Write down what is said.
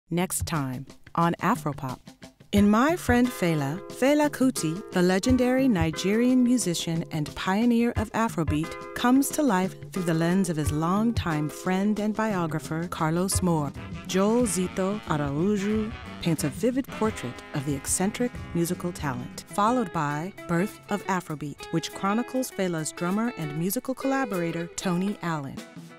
next time on AfroPoP. In My Friend Fela, Fela Kuti, the legendary Nigerian musician and pioneer of Afrobeat, comes to life through the lens of his longtime friend and biographer, Carlos Moore. Joel Zito Araujo paints a vivid portrait of the eccentric musical talent, followed by Birth of Afrobeat, which chronicles Fela's drummer and musical collaborator, Tony Allen.